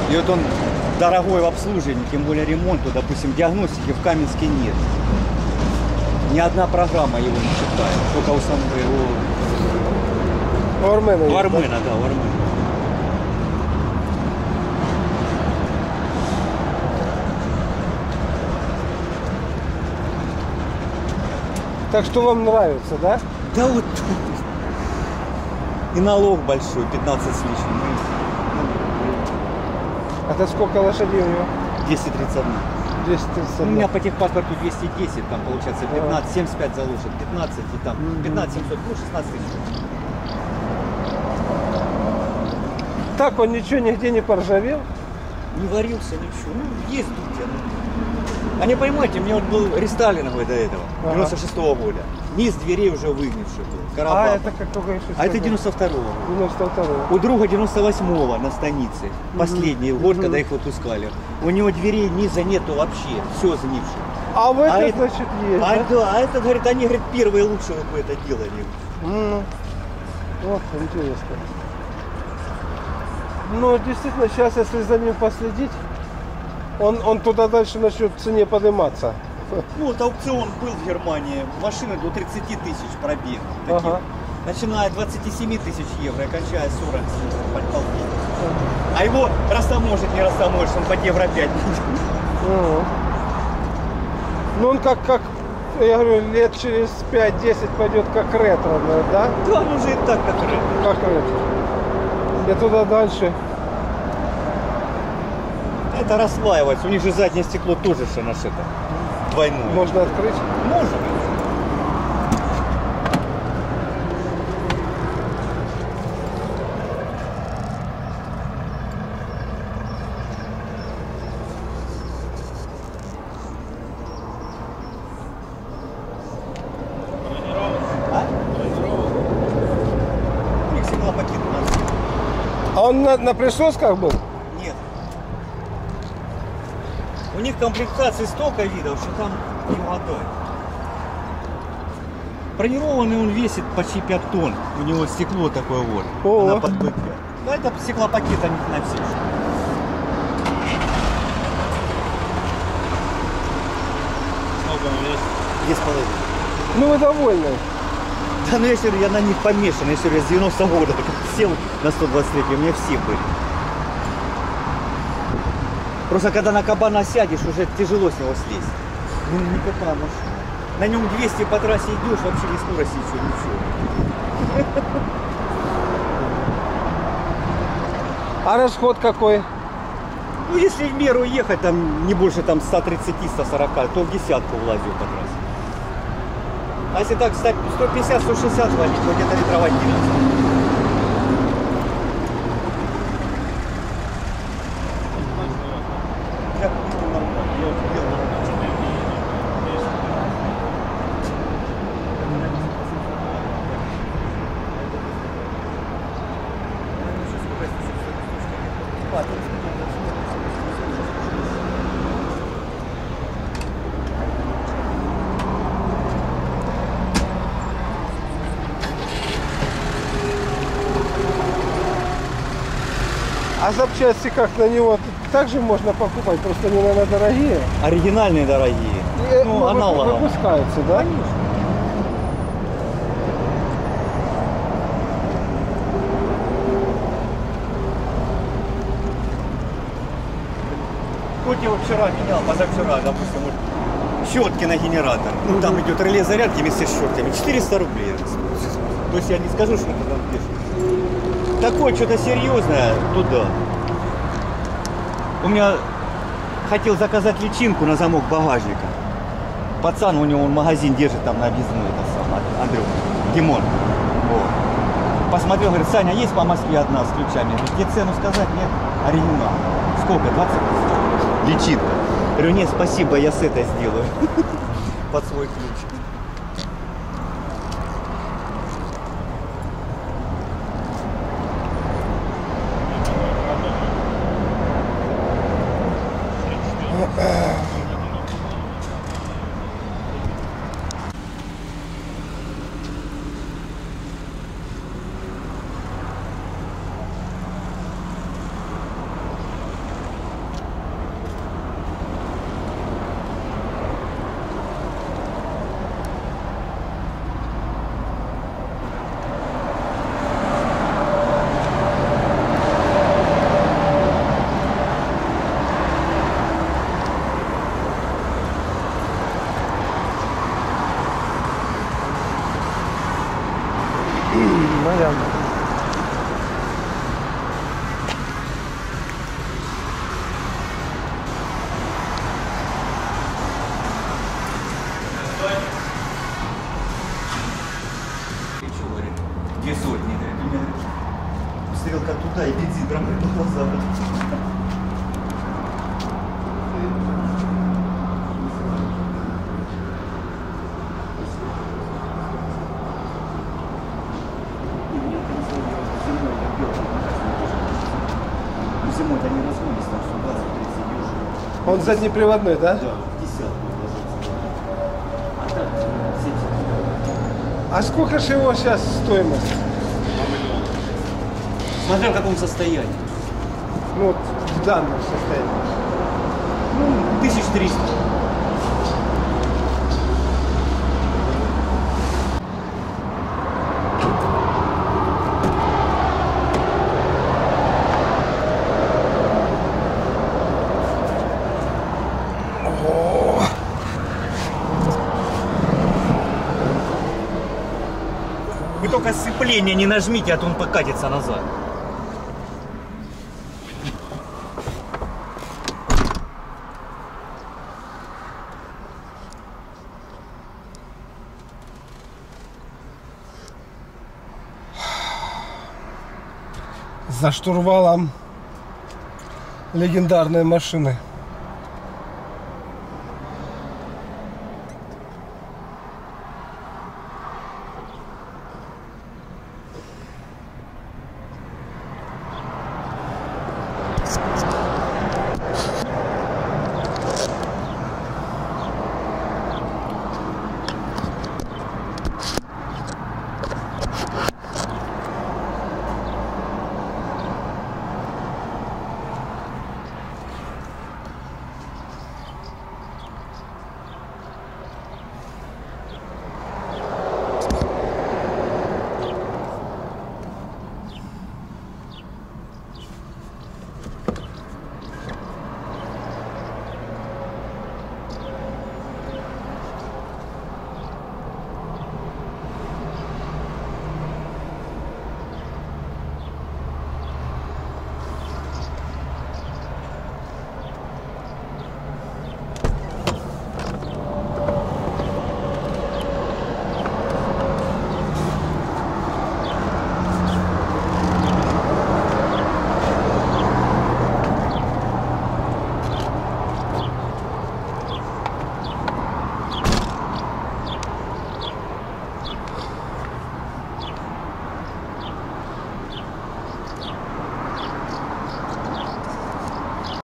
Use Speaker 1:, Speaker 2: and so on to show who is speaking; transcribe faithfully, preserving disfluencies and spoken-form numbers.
Speaker 1: И вот он дорогой в обслуживании, тем более ремонту, допустим, диагностики в Каменске нет. Ни одна программа его не считает, только у самого его...
Speaker 2: У Армена.
Speaker 1: У Армена, да, у Армена.
Speaker 2: Так что вам нравится, да?
Speaker 1: Да вот. И налог большой, пятнадцать с лишним.
Speaker 2: А это сколько лошадей у него?
Speaker 1: двести тридцать один.
Speaker 2: двести тридцать
Speaker 1: У
Speaker 2: один.
Speaker 1: меня по техпаспорту двести десять, там получается пятнадцать, семьдесят пять заложит, пятнадцать и там пятнадцать семьсот, ну шестнадцать тысяч.
Speaker 2: Так он ничего нигде не поржавел?
Speaker 1: Не варился ничего. Ну, есть тут. А не понимаете, у меня вот был рестайлинговый до этого,
Speaker 2: Ага.
Speaker 1: девяносто шестого года. Низ дверей уже выгнивший был.
Speaker 2: А,
Speaker 1: Карабан.
Speaker 2: это какого еще?
Speaker 1: А это девяносто второго года.
Speaker 2: девяносто второго.
Speaker 1: У друга девяносто восьмого на станице. Последний год,
Speaker 2: Мгм.
Speaker 1: когда их выпускали. У него дверей низа нету вообще. Все сгнившее.
Speaker 2: А в
Speaker 1: А
Speaker 2: это,
Speaker 1: это-
Speaker 2: значит, есть,
Speaker 1: А,
Speaker 2: да?
Speaker 1: да, а это, говорит, они, говорит, первые лучше вы бы это делали.
Speaker 2: М. Вот, интересно. Ну, действительно, сейчас, если за ним последить, он, он туда дальше начнет в цене подниматься.
Speaker 1: Ну, вот аукцион был в Германии. Машины до тридцати тысяч пробег. Таких.
Speaker 2: Ага.
Speaker 1: Начиная от двадцати семи тысяч евро и кончая сорок полтинник. А его растаможить, не растаможить, он под евро пять.
Speaker 2: Мгм. Ну, он как, как, я говорю, лет через пять-десять пойдет как ретро, да?
Speaker 1: Да, он уже и так, как ретро.
Speaker 2: Как ретро. И туда дальше.
Speaker 1: Это расслаивается. У них же заднее стекло тоже что нашито. Двойное.
Speaker 2: Можно открыть.
Speaker 1: Можно. А? У них всегда пакет у нас.
Speaker 2: А он на, на присосках был?
Speaker 1: Нет. У них комплектации столько видов, что там не водой. Бронированный он весит почти пять тонн. У него стекло такое вот.
Speaker 2: О.
Speaker 1: На подбытке. Ну это стеклопакет, а не на все.
Speaker 3: Сколько он весит?
Speaker 1: Две с половиной.
Speaker 2: Ну, вы довольны.
Speaker 1: Да ну я говорю, я на них помешан. Я говорю, я с девяностого года как сел на сто двадцать три, у меня все были. Просто когда на кабана сядешь, уже тяжело с него слезть. Ну не какая машина. На нем двести по трассе идешь, вообще не скорость ничего, ничего.
Speaker 2: А расход какой?
Speaker 1: Ну если в меру ехать, там не больше там сто тридцать - сто сорок, то в десятку влазил по трассе. А если так сто пятьдесят - сто шестьдесят валить, то где-то литровать одиннадцать.
Speaker 2: А запчасти как на него также можно покупать, просто они, наверное, дорогие.
Speaker 1: Оригинальные дорогие.
Speaker 2: И,
Speaker 1: Ну,
Speaker 2: вы-
Speaker 1: аналоговые.
Speaker 2: Выпускаются, да?
Speaker 1: Конечно. Вот я вот вчера менял, позавчера, допустим, вот щетки на генератор. Ну, там идет реле зарядки вместе с щетками. четыреста рублей. То есть я не скажу, что это там дешево. Такое что-то серьезное туда. У меня хотел заказать личинку на замок багажника. Пацан, у него он магазин держит там на объездной, это сам, Андрюх, Димон. Вот. Посмотрел, говорит, Саня, есть по Москве одна с ключами? Говорит, где цену сказать? Нет, оригинал. Сколько? двадцать тысяч. Личинка. Говорю, нет, спасибо, я с этой сделаю. Под свой ключ. зимой они разгонились, там что двадцать тридцать дюжин.
Speaker 2: Он заднеприводной, да?
Speaker 1: Да, десятку ложится. А так семьдесят.
Speaker 2: А сколько же его сейчас стоимость?
Speaker 1: Смотря в каком состоянии.
Speaker 2: Ну, вот в данном состоянии.
Speaker 1: Ну, тысяч триста. Вы только сцепление не нажмите, а то он покатится назад.
Speaker 2: За штурвалом легендарной машины.